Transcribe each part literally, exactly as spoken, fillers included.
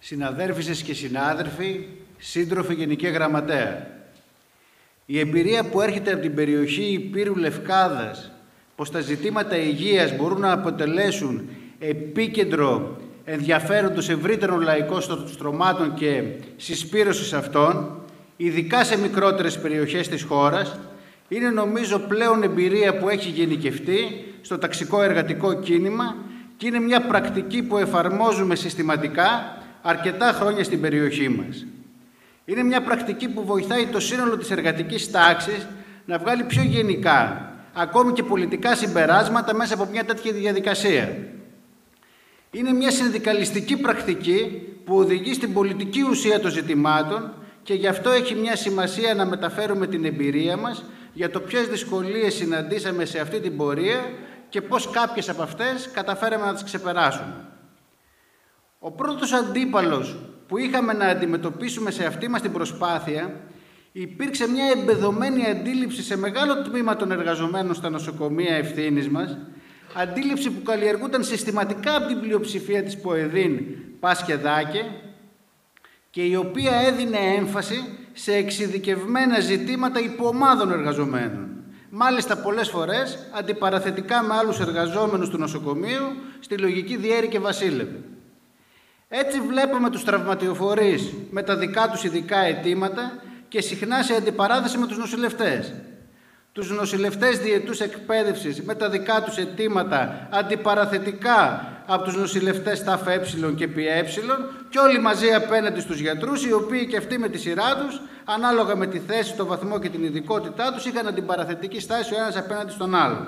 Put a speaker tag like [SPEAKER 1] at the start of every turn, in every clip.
[SPEAKER 1] συναδέρφισσες και συνάδελφοι, σύντροφοι Γενική Γραμματέα. Η εμπειρία που έρχεται από την περιοχή Υπήρου Λευκάδας, πως τα ζητήματα υγείας μπορούν να αποτελέσουν επίκεντρο ενδιαφέροντος ευρύτερων λαϊκών στρωμάτων και συσπήρωσης αυτών, ειδικά σε μικρότερες περιοχές της χώρας, είναι νομίζω πλέον εμπειρία που έχει γενικευτεί στο ταξικό εργατικό κίνημα και είναι μια πρακτική που εφαρμόζουμε συστηματικά αρκετά χρόνια στην περιοχή μας. Είναι μια πρακτική που βοηθάει το σύνολο της εργατικής τάξης να βγάλει πιο γενικά, ακόμη και πολιτικά συμπεράσματα μέσα από μια τέτοια διαδικασία. Είναι μια συνδικαλιστική πρακτική που οδηγεί στην πολιτική ουσία των ζητημάτων και γι' αυτό έχει μια σημασία να μεταφέρουμε την εμπειρία μας για το ποιες δυσκολίες συναντήσαμε σε αυτή την πορεία και πώς κάποιες από αυτές καταφέραμε να τις ξεπεράσουμε. Ο πρώτος αντίπαλος που είχαμε να αντιμετωπίσουμε σε αυτή μας την προσπάθεια υπήρξε μια εμπεδωμένη αντίληψη σε μεγάλο τμήμα των εργαζομένων στα νοσοκομεία ευθύνης μας, αντίληψη που καλλιεργούνταν συστηματικά από την πλειοψηφία της ΠΟΕΔΗΝ Πας και Δάκε και η οποία έδινε έμφαση σε εξειδικευμένα ζητήματα υποομάδων εργαζομένων. Μάλιστα πολλές φορές αντιπαραθετικά με άλλους εργαζόμενους του νοσοκομείου στη λογική Διέρη και Βασίλευε. Έτσι βλέπουμε τους τραυματιοφορείς με τα δικά τους ειδικά αιτήματα και συχνά σε αντιπαράθεση με τους νοσηλευτές. Τους νοσηλευτές διετούς εκπαίδευσης με τα δικά τους αιτήματα αντιπαραθετικά από τους νοσηλευτές ΤΑΦ Ε και ΠΕ και όλοι μαζί απέναντι στους γιατρούς, οι οποίοι και αυτοί με τη σειρά τους, ανάλογα με τη θέση, το βαθμό και την ειδικότητά τους, είχαν αντιπαραθετική στάση ο ένας απέναντι στον άλλον.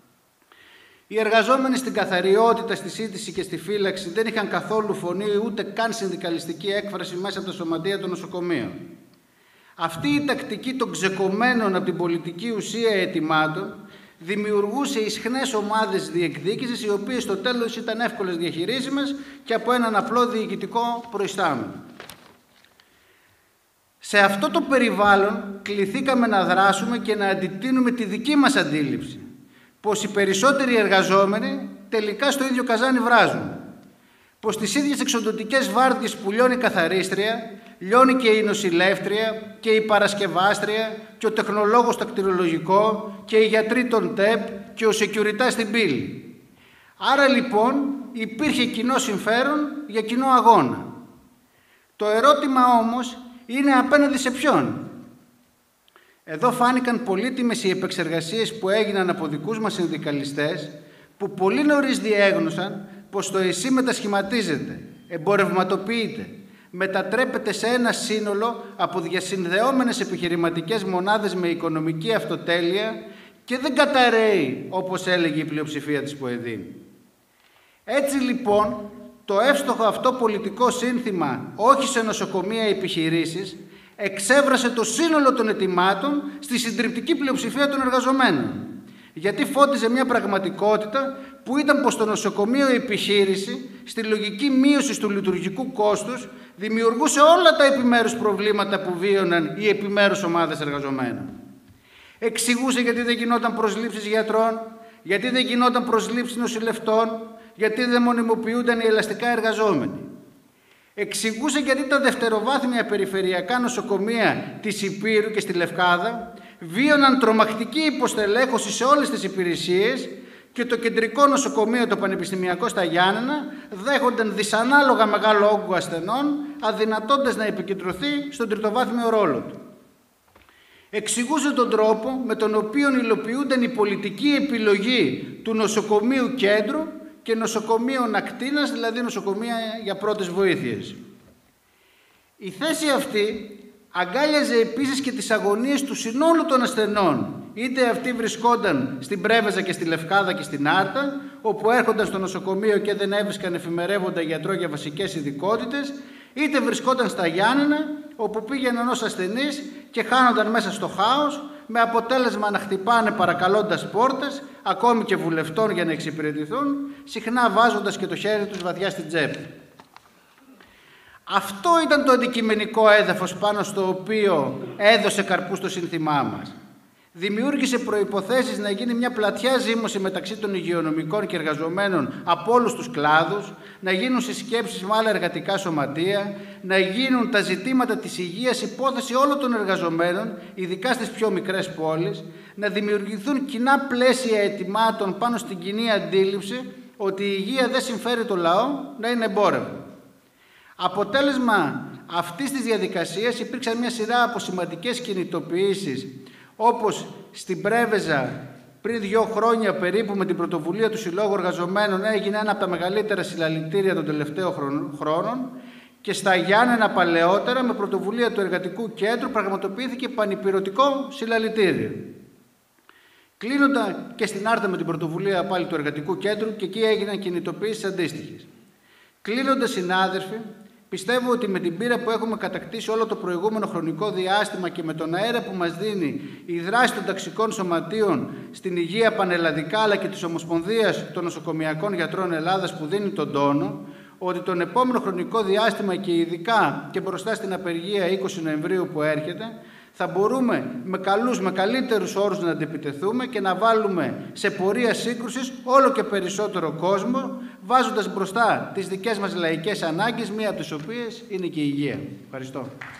[SPEAKER 1] Οι εργαζόμενοι στην καθαριότητα, στη σύντηση και στη φύλαξη δεν είχαν καθόλου φωνή ούτε καν συνδικαλιστική έκφραση μέσα από τα σωματεία των νοσοκομείων. Αυτή η τακτική των ξεκομμένων από την πολιτική ουσία αιτημάτων δημιουργούσε ισχνές ομάδες διεκδίκησης, οι οποίες στο τέλος ήταν εύκολες διαχειρίσιμες και από έναν απλό διοικητικό προϊστάμενο. Σε αυτό το περιβάλλον κληθήκαμε να δράσουμε και να αντιτείνουμε τη δική μας αντίληψη, πως οι περισσότεροι εργαζόμενοι τελικά στο ίδιο καζάνι βράζουν, πως τις ίδιες εξοντωτικές βάρδιες που λιώνει η καθαρίστρια, λιώνει και η νοσηλεύτρια και η παρασκευάστρια και ο τεχνολόγος στο κτηρολογικό και οι γιατροί των ΤΕΠ και ο σεκιουριτάς στην πύλη. Άρα λοιπόν υπήρχε κοινό συμφέρον για κοινό αγώνα. Το ερώτημα όμως είναι απέναντι σε ποιον. Εδώ φάνηκαν πολύτιμες οι επεξεργασίες που έγιναν από δικούς μας συνδικαλιστές που πολύ νωρίς διέγνωσαν πως το ΕΣΥ μετασχηματίζεται, εμπορευματοποιείται, μετατρέπεται σε ένα σύνολο από διασυνδεόμενες επιχειρηματικές μονάδες με οικονομική αυτοτέλεια και δεν καταρρέει, όπως έλεγε η πλειοψηφία της ΠΟΕΔΗΝ. Έτσι λοιπόν, το εύστοχο αυτό πολιτικό σύνθημα «Όχι σε νοσοκομεία επιχειρήσεις» εξέβρασε το σύνολο των αιτημάτων στη συντριπτική πλειοψηφία των εργαζομένων. Γιατί φώτιζε μια πραγματικότητα που ήταν πως το νοσοκομείο επιχείρηση, στη λογική μείωση του λειτουργικού κόστους, δημιουργούσε όλα τα επιμέρους προβλήματα που βίωναν οι επιμέρους ομάδες εργαζομένων. Εξηγούσε γιατί δεν γινόταν προσλήψεις γιατρών, γιατί δεν γινόταν προσλήψεις νοσηλευτών, γιατί δεν μονιμοποιούνταν οι ελαστικά εργαζόμενοι. Εξηγούσε γιατί τα δευτεροβάθμια περιφερειακά νοσοκομεία της Υπήρου και στη Λευκάδα βίωναν τρομακτική υποστελέχωση σε όλες τις υπηρεσίες και το κεντρικό νοσοκομείο, το Πανεπιστημιακό στα Γιάννενα, δέχονταν δυσανάλογα μεγάλο όγκο ασθενών, αδυνατώντας να επικεντρωθεί στον τριτοβάθμιο ρόλο του. Εξηγούσε τον τρόπο με τον οποίο υλοποιούνταν η πολιτική επιλογή του νοσοκομείου κέντρου και νοσοκομείων ακτίνας, δηλαδή νοσοκομεία για πρώτες βοήθειες. Η θέση αυτή αγκάλιαζε επίσης και τις αγωνίες του συνόλου των ασθενών, είτε αυτοί βρισκόνταν στην Πρέβεζα και στη Λευκάδα και στην Άρτα, όπου έρχονταν στο νοσοκομείο και δεν έβρισκαν εφημερεύοντα γιατρό για βασικές ειδικότητες, είτε βρισκόταν στα Γιάννενα, όπου πήγαιναν ως ασθενείς και χάνονταν μέσα στο χάος, με αποτέλεσμα να χτυπάνε παρακαλώντας πόρτες, ακόμη και βουλευτών για να εξυπηρετηθούν, συχνά βάζοντας και το χέρι τους βαθιά στην τσέπη. Αυτό ήταν το αντικειμενικό έδαφος πάνω στο οποίο έδωσε καρπούς το σύνθημά μας. Δημιούργησε προϋποθέσεις να γίνει μια πλατιά ζήμωση μεταξύ των υγειονομικών και εργαζομένων από όλους τους κλάδους, να γίνουν συσκέψεις με άλλα εργατικά σωματεία, να γίνουν τα ζητήματα της υγείας υπόθεση όλων των εργαζομένων, ειδικά στις πιο μικρές πόλεις, να δημιουργηθούν κοινά πλαίσια αιτημάτων πάνω στην κοινή αντίληψη ότι η υγεία δεν συμφέρει το λαό να είναι εμπόρευμα. Αποτέλεσμα αυτής της διαδικασίας υπήρξαν μια σειρά από σημαντικές κινητοποιήσεις, όπως στην Πρέβεζα πριν δύο χρόνια περίπου με την πρωτοβουλία του Συλλόγου Εργαζομένων έγινε ένα από τα μεγαλύτερα συλλαλητήρια των τελευταίων χρόνων, και στα Γιάννενα παλαιότερα με πρωτοβουλία του Εργατικού Κέντρου πραγματοποιήθηκε πανυπηρωτικό συλλαλητήριο. Κλείνοντα και στην Άρτα με την πρωτοβουλία πάλι του Εργατικού Κέντρου, και εκεί έγιναν κινητοποιήσεις αντίστοιχες. Κλείνοντας, συνάδελφοι, πιστεύω ότι με την πείρα που έχουμε κατακτήσει όλο το προηγούμενο χρονικό διάστημα και με τον αέρα που μας δίνει η δράση των ταξικών σωματείων στην υγεία πανελλαδικά, αλλά και της Ομοσπονδίας των Νοσοκομιακών Γιατρών Ελλάδας που δίνει τον τόνο, ότι τον επόμενο χρονικό διάστημα και ειδικά και μπροστά στην απεργία είκοσι Νοεμβρίου που έρχεται, θα μπορούμε με καλούς, με καλύτερους όρους να αντιπιτεθούμε και να βάλουμε σε πορεία σύγκρουσης όλο και περισσότερο κόσμο, βάζοντας μπροστά τις δικές μας λαϊκές ανάγκες, μία από τις οποίες είναι και η υγεία. Ευχαριστώ.